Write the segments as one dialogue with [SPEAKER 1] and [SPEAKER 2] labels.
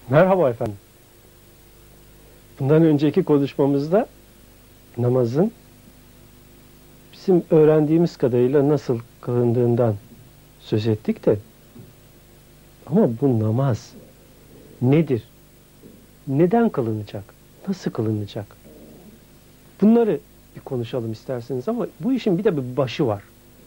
[SPEAKER 1] Merhaba efendim. Bundan önceki konuşmamızda namazın bizim öğrendiğimiz kadarıyla nasıl kılındığından söz ettik de, ama bu namaz nedir? Neden kılınacak? Nasıl kılınacak? Bunları bir konuşalım isterseniz, ama bu işin bir de bir başı var.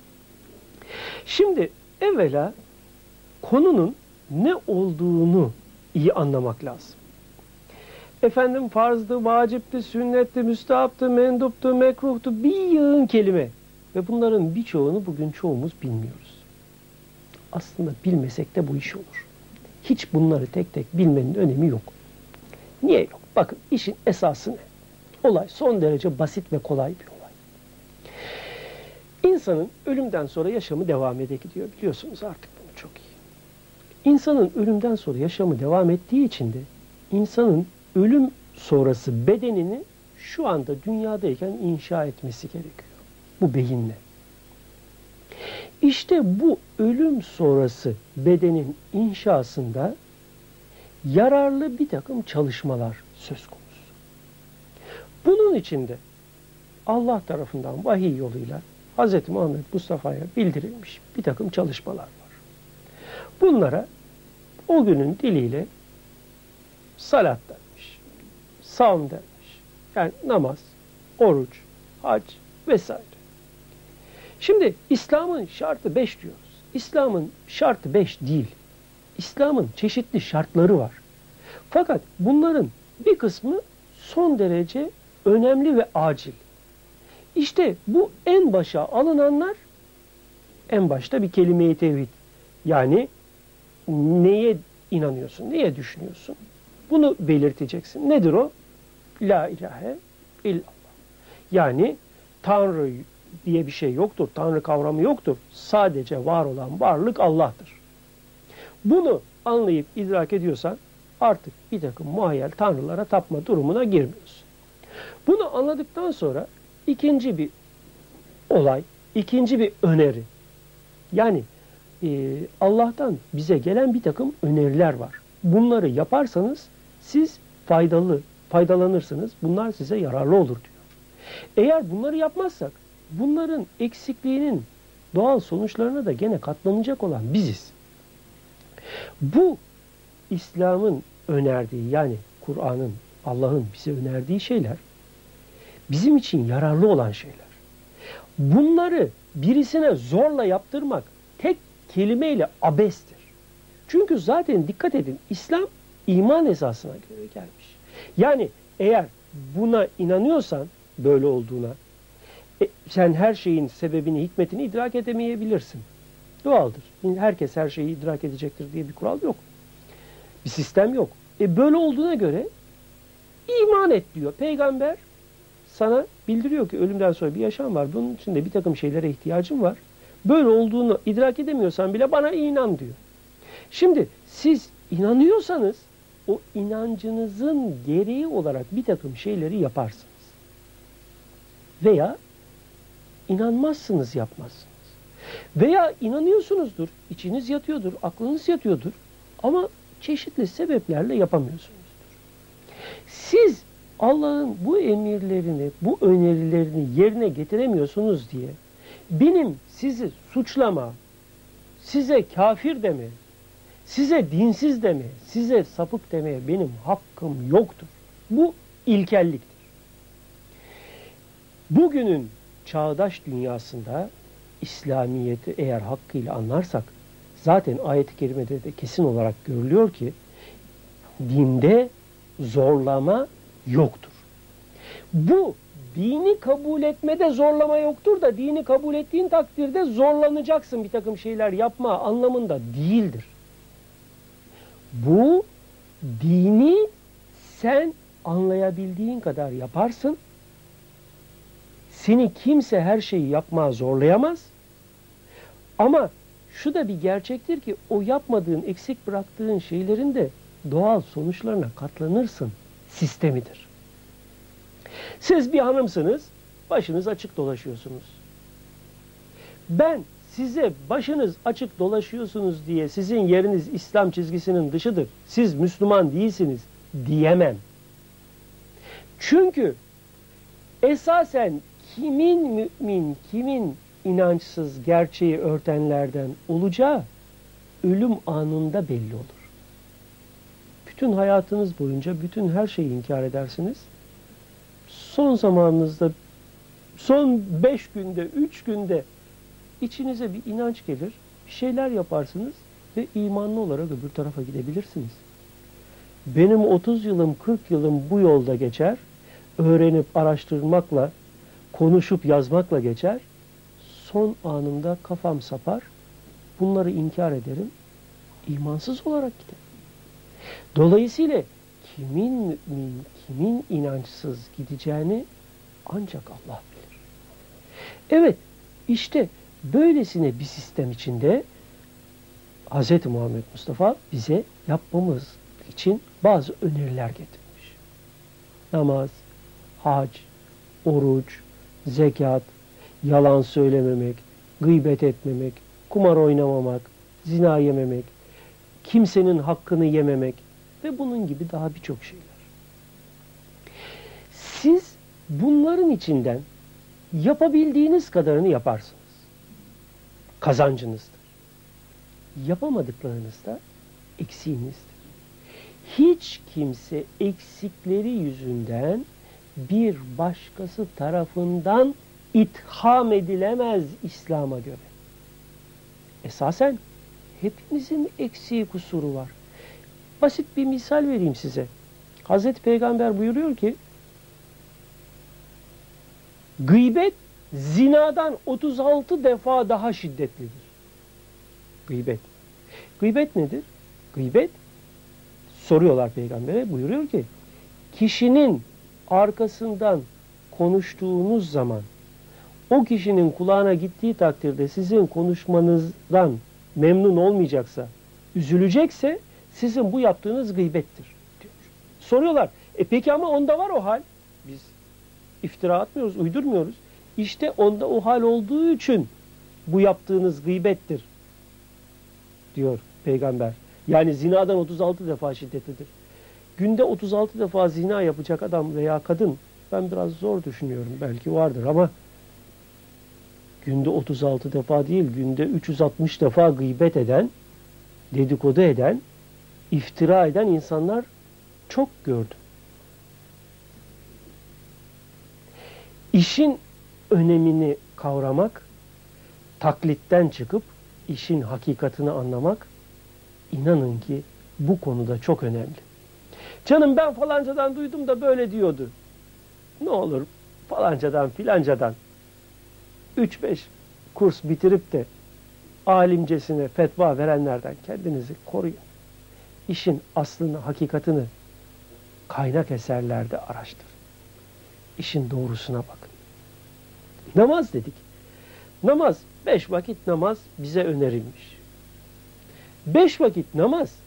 [SPEAKER 1] Şimdi evvela konunun ne olduğunu iyi anlamak lazım. Efendim farzdı, vacipti, sünnetti, müstehaptı, menduptu, mekruhtu, bir yığın kelime. Ve bunların birçoğunu bugün çoğumuz bilmiyoruz. Aslında bilmesek de bu iş olur. Hiç bunları tek tek bilmenin önemi yok. Niye yok? Bakın işin esası ne? Olay son derece basit ve kolay bir olay. İnsanın ölümden sonra yaşamı devam gidiyor. Biliyorsunuz artık bunu çok iyi. İnsanın ölümden sonra yaşamı devam ettiği için de insanın ölüm sonrası bedenini şu anda dünyadayken inşa etmesi gerekiyor. Bu beyinle. İşte bu ölüm sonrası bedenin inşasında yararlı bir takım çalışmalar söz konusu. Bunun içinde Allah tarafından vahiy yoluyla Hz. Muhammed Mustafa'ya bildirilmiş bir takım çalışmalar var. Bunlara o günün diliyle salat denmiş, savm denmiş. Yani namaz, oruç, hac vesaire. Şimdi İslam'ın şartı 5 diyoruz. İslam'ın şartı 5 değil. İslam'ın çeşitli şartları var. Fakat bunların bir kısmı son derece önemli ve acil. İşte bu en başa alınanlar, en başta bir kelime-i tevhid. Yani neye inanıyorsun, neye düşünüyorsun? Bunu belirteceksin. Nedir o? La ilahe illallah. Yani Tanrı diye bir şey yoktur. Tanrı kavramı yoktur. Sadece var olan varlık Allah'tır. Bunu anlayıp idrak ediyorsan artık bir takım muhayyel tanrılara tapma durumuna girmiyorsun. Bunu anladıktan sonra ikinci bir olay, ikinci bir öneri. Yani Allah'tan bize gelen bir takım öneriler var. Bunları yaparsanız siz faydalanırsınız. Bunlar size yararlı olur diyor. Eğer bunları yapmazsak bunların eksikliğinin doğal sonuçlarına da gene katlanacak olan biziz. Bu İslam'ın önerdiği, yani Kur'an'ın, Allah'ın bize önerdiği şeyler bizim için yararlı olan şeyler. Bunları birisine zorla yaptırmak tek kelimeyle abestir. Çünkü zaten dikkat edin, İslam iman esasına göre gelmiş. Yani eğer buna inanıyorsan, böyle olduğuna, sen her şeyin sebebini, hikmetini idrak edemeyebilirsin. Doğaldır. Herkes her şeyi idrak edecektir diye bir kural yok. Bir sistem yok. Böyle olduğuna göre iman et diyor. Peygamber sana bildiriyor ki ölümden sonra bir yaşam var. Bunun için de bir takım şeylere ihtiyacın var. Böyle olduğunu idrak edemiyorsan bile bana inan diyor. Şimdi siz inanıyorsanız o inancınızın gereği olarak bir takım şeyleri yaparsınız. Veya inanmazsınız, yapmazsınız. Veya inanıyorsunuzdur, içiniz yatıyordur, aklınız yatıyordur ama çeşitli sebeplerle yapamıyorsunuzdur. Siz Allah'ın bu emirlerini, bu önerilerini yerine getiremiyorsunuz diye benim sizi suçlama, size kafir deme, size dinsiz deme, size sapık demeye benim hakkım yoktur. Bu ilkelliktir. Bugünün çağdaş dünyasında İslamiyet'i eğer hakkıyla anlarsak, zaten ayet-i kerimede de kesin olarak görülüyor ki dinde zorlama yoktur. Bu dini kabul etmede zorlama yoktur da dini kabul ettiğin takdirde zorlanacaksın bir takım şeyler yapma anlamında değildir. Bu dini sen anlayabildiğin kadar yaparsın. Seni kimse her şeyi yapmaya zorlayamaz. Ama şu da bir gerçektir ki o yapmadığın, eksik bıraktığın şeylerin de doğal sonuçlarına katlanırsın sistemidir. Siz bir hanımsınız, başınız açık dolaşıyorsunuz. Ben size başınız açık dolaşıyorsunuz diye sizin yeriniz İslam çizgisinin dışıdır, siz Müslüman değilsiniz diyemem. Çünkü esasen kimin mümin, kimin inançsız gerçeği örtenlerden olacağı ölüm anında belli olur. Bütün hayatınız boyunca bütün her şeyi inkar edersiniz. Son zamanınızda, son 5 günde, 3 günde içinize bir inanç gelir, bir şeyler yaparsınız ve imanlı olarak öbür tarafa gidebilirsiniz. Benim 30 yılım, 40 yılım bu yolda geçer, öğrenip araştırmakla, konuşup yazmakla geçer, son anımda kafam sapar, bunları inkar ederim, imansız olarak giderim. Dolayısıyla kimin mümin, kimin inançsız gideceğini ancak Allah bilir. Evet, işte böylesine bir sistem içinde Hz. Muhammed Mustafa bize yapmamız için bazı öneriler getirmiş. Namaz, hac, oruç, zekat, yalan söylememek, gıybet etmemek, kumar oynamamak, zina yememek, kimsenin hakkını yememek ve bunun gibi daha birçok şeyler. Siz bunların içinden yapabildiğiniz kadarını yaparsınız. Kazancınızdır. Yapamadıklarınız da eksiğinizdir. Hiç kimse eksikleri yüzünden bir başkası tarafından itham edilemez İslam'a göre. Esasen hepimizin eksiği, kusuru var. Basit bir misal vereyim size. Hazreti Peygamber buyuruyor ki, gıybet zinadan 36 defa daha şiddetlidir. Gıybet. Gıybet nedir? Gıybet, soruyorlar Peygamber'e, buyuruyor ki, kişinin arkasından konuştuğunuz zaman o kişinin kulağına gittiği takdirde sizin konuşmanızdan memnun olmayacaksa, üzülecekse sizin bu yaptığınız gıybettir diyor. Soruyorlar, peki ama onda var o hal. Biz iftira atmıyoruz, uydurmuyoruz. İşte onda o hal olduğu için bu yaptığınız gıybettir diyor Peygamber. Yani zinadan 36 defa şiddetlidir. Günde 36 defa zina yapacak adam veya kadın, ben biraz zor düşünüyorum, belki vardır ama günde 36 defa değil, günde 360 defa gıybet eden, dedikodu eden, iftira eden insanlar çok gördüm. İşin önemini kavramak, taklitten çıkıp işin hakikatini anlamak, inanın ki bu konuda çok önemli. Canım ben falancadan duydum da böyle diyordu. Ne olur falancadan filancadan 3-5 kurs bitirip de alimcesine fetva verenlerden kendinizi koruyun. İşin aslını, hakikatini kaynak eserlerde araştırın. İşin doğrusuna bakın. Namaz dedik. Namaz, 5 vakit namaz bize önerilmiş. 5 vakit namaz,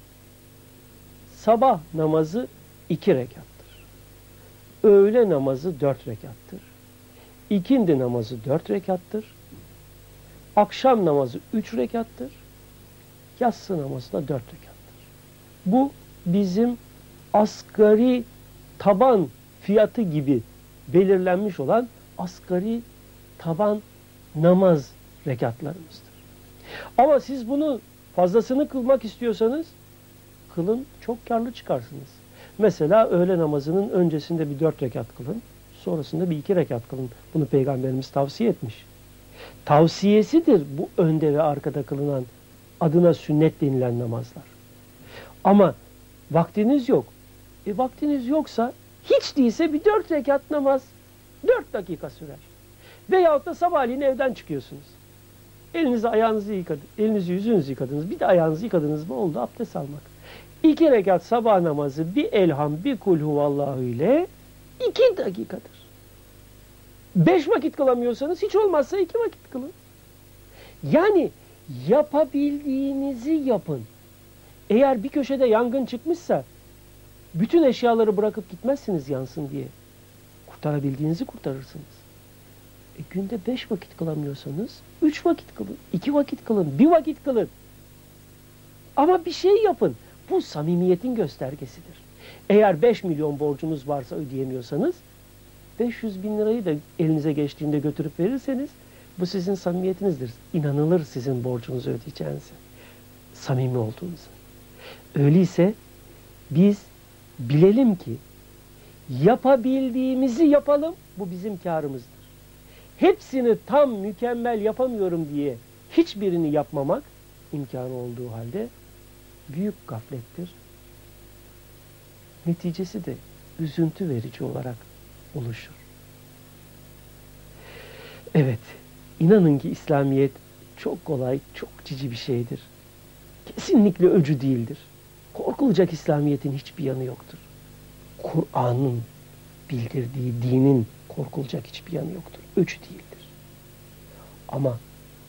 [SPEAKER 1] sabah namazı 2 rekattır. Öğle namazı 4 rekattır. İkindi namazı 4 rekattır. Akşam namazı 3 rekattır. Yatsı namazı da 4 rekattır. Bu bizim asgari taban fiyatı gibi belirlenmiş olan asgari taban namaz rekatlarımızdır. Ama siz bunu fazlasını kılmak istiyorsanız kılın, çok karlı çıkarsınız. Mesela öğle namazının öncesinde bir 4 rekat kılın, sonrasında bir 2 rekat kılın. Bunu Peygamberimiz tavsiye etmiş. Tavsiyesidir bu önde ve arkada kılınan, adına sünnet denilen namazlar. Ama vaktiniz yok. Vaktiniz yoksa hiç değilse bir 4 rekat namaz 4 dakika sürer. Veyahut da sabahleyin evden çıkıyorsunuz. Elinizi ayağınızı yıkadınız, elinizi yüzünüzü yıkadınız, bir de ayağınızı yıkadınız mı oldu abdest almak. 2 rekat sabah namazı, bir elham, bir kul huvallahu ile 2 dakikadır. 5 vakit kılamıyorsanız hiç olmazsa 2 vakit kılın. Yani yapabildiğinizi yapın. Eğer bir köşede yangın çıkmışsa bütün eşyaları bırakıp gitmezsiniz yansın diye. Kurtarabildiğinizi kurtarırsınız. Günde 5 vakit kılamıyorsanız 3 vakit kılın, 2 vakit kılın, 1 vakit kılın. Ama bir şey yapın. Bu samimiyetin göstergesidir. Eğer 5 milyon borcunuz varsa ödeyemiyorsanız 500 bin lirayı da elinize geçtiğinde götürüp verirseniz bu sizin samimiyetinizdir. İnanılır sizin borcunuzu ödeyeceğinize. Samimi olduğunuza. Öyleyse biz bilelim ki yapabildiğimizi yapalım. Bu bizim kârımızdır. Hepsini tam mükemmel yapamıyorum diye hiçbirini yapmamak imkanı olduğu halde büyük gaflettir. Neticesi de üzüntü verici olarak oluşur. Evet, inanın ki İslamiyet çok kolay, çok cici bir şeydir. Kesinlikle öcü değildir. Korkulacak İslamiyet'in hiçbir yanı yoktur. Kur'an'ın bildirdiği dinin korkulacak hiçbir yanı yoktur. Öcü değildir. Ama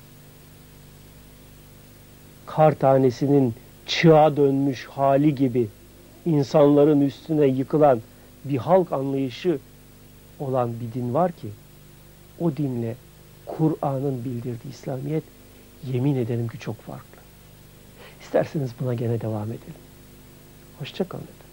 [SPEAKER 1] kar tanesinin çığa dönmüş hali gibi insanların üstüne yıkılan bir halk anlayışı olan bir din var ki o dinle Kur'an'ın bildirdiği İslamiyet yemin ederim ki çok farklı. İsterseniz buna gene devam edelim. Hoşça kalın.